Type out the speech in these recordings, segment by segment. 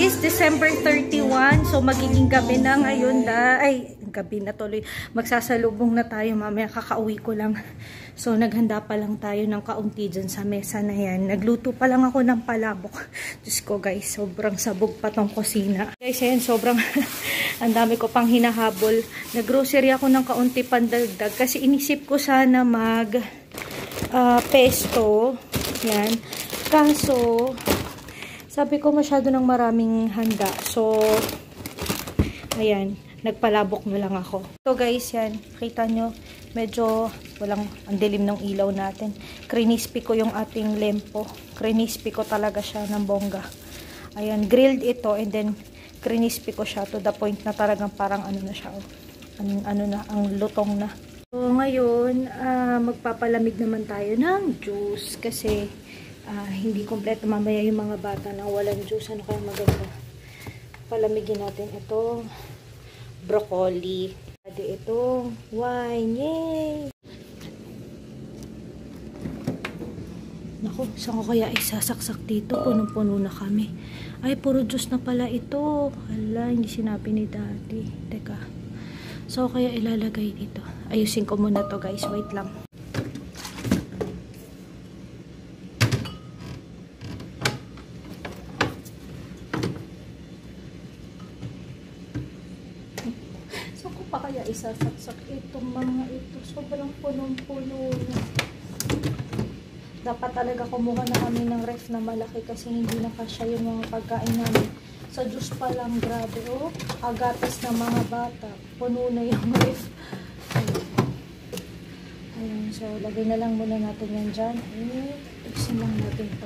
is December 31. So magiging gabi na ngayon gabi na tuloy. Magsasalubong na tayo mamaya, kakauwi ko lang. So naghanda pa lang tayo ng kaunti dyan sa mesa na yan. Nagluto pa lang ako ng palabok. Diyos ko guys, sobrang sabog pa tong kusina. Guys, ayan, sobrang ang dami ko pang hinahabol. Naggrocery ako ng kaunti pandagdag kasi inisip ko sana mag pesto. Yan. Kaso sabi ko masyado ng maraming handa. So ayan, nagpalabok na lang ako. So guys, yan. Kita nyo, medyo walang ang dilim ng ilaw natin. Crispy ko yung ating lempo. Crispy ko talaga siya ng bongga. Ayan, grilled ito and then crispy ko siya to the point na talagang parang ano na siya. Ang lutong na. So ngayon, magpapalamig naman tayo ng juice kasi hindi kompleto mamaya yung mga bata na walang juice. Ano kaya maganda? Palamigin natin ito. Broccoli. Pwede itong wine. Yay! Naku, saan ko kaya isasaksak dito? Punong-puno na kami. Ay, puro juice na pala ito. Hala, hindi sinabi ni Daddy. Teka. So, kaya ilalagay dito. Ayusin ko muna to guys. Wait lang. Isasaksak itong mga ito. Sobrang punong-puno na. Dapat talaga kumuha na kami ng ref na malaki kasi hindi na kasya yung mga pagkain namin. Sa juice pa lang, grabe oh. Agatas ng mga bata. Puno na yung ref. Ayan, so lagay na lang muna natin yan dyan. Iksin lang natin to.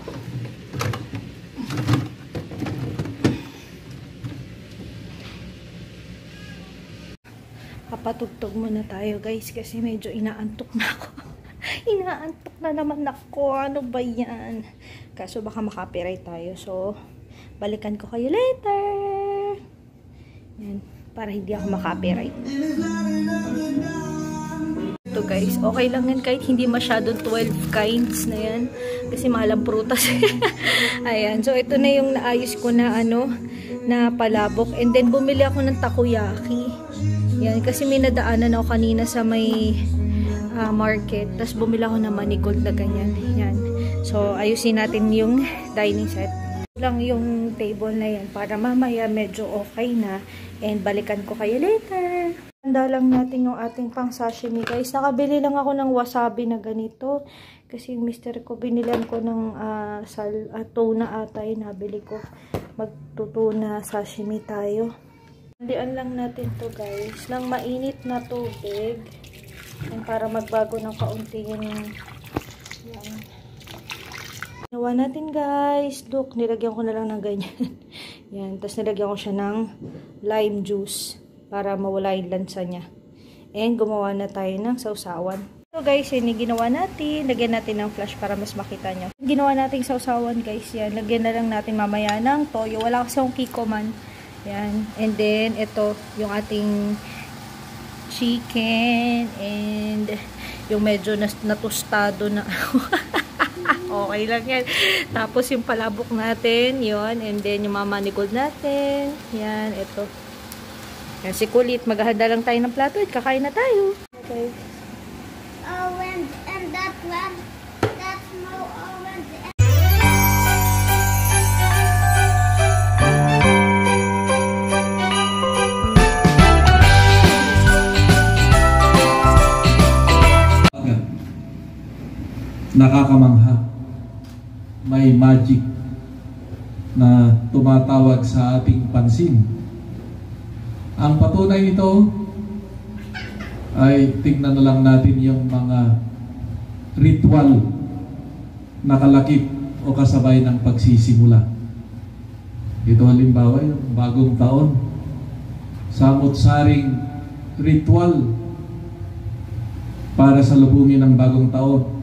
Papatugtog muna tayo guys kasi medyo inaantok na ako. Inaantok na naman ako. Ano ba yan? Kaso baka makapiright tayo. So, balikan ko kayo later. Yan. Para hindi ako makapiright. Ito guys. Okay lang yan kahit hindi masyadong 12 kinds na yan. Kasi mahal ang prutas. Ayan. So, ito na yung naayos ko na na palabok. And then, bumili ako ng takoyaki. Yan, kasi may nadaanan ako kanina sa may market. Tapos bumila ako ng manigold na ganyan. Yan. So, ayusin natin yung dining set. Lang yung table na yan para mamaya medyo okay na. And balikan ko kayo later. Handa lang natin yung ating pang sashimi guys. Nakabili lang ako ng wasabi na ganito. Kasi yung mister ko, binilan ko ng tuna ata yung nabili ko. Magtutuna sashimi tayo. Handian lang natin to guys ng mainit na tubig para magbago ng kaunti yung yan. Ginawa natin guys. Look, nilagyan ko na lang ng ganyan. Yan, tapos nilagyan ko siya ng lime juice para mawala yung lansa niya. And gumawa na tayo ng sausawan. So guys, yun yung ginawa natin. Lagyan natin ng flash para mas makita nyo. Ginawa natin sausawan guys. Yan, lagyan na lang natin mamaya ng toyo. Wala kasi akong kikoman. Yan. And then, ito, yung ating chicken and yung medyo natostado na. Okay lang yan. Tapos, yung palabok natin, yun. And then, yung mamanigold natin. Yan, ito. Yan, si Kulit. Maghahanda lang tayo ng plato at kakain na tayo. Okay. Oh, and that one, that's no orange. Nakakamangha. May magic na tumatawag sa ating pansin. Ang patunay nito ay tignan na lang natin yung mga ritual na kalakip o kasabay ng pagsisimula. Ito halimbawa yung bagong taon. Samot-saring ritual para salubungin ang bagong taon.